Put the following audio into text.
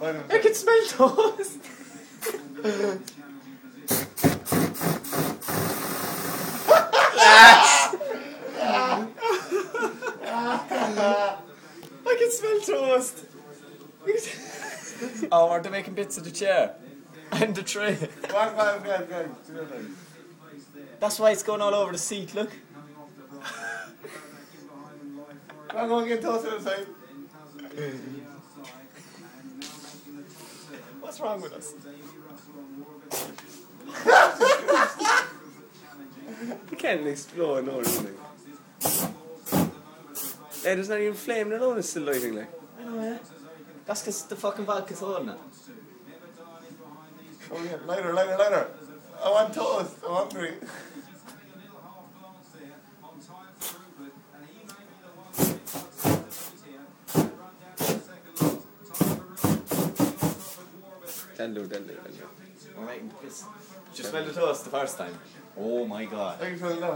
I can smell toast. I can smell toast. Oh, are they making bits of the chair and the tray? Go. That's why it's going all over the seat. Look. I'm going to get toast on the side. What's wrong with us? You can't explode no reason. Hey, there's not even flame, the alone is still lighting like. I know, yeah. That's because the fucking vodka's holding it. Oh yeah, lighter. I want toast, I'm hungry. Tell do. Alright, just smell the toast the first time. Oh my god. Thanks for the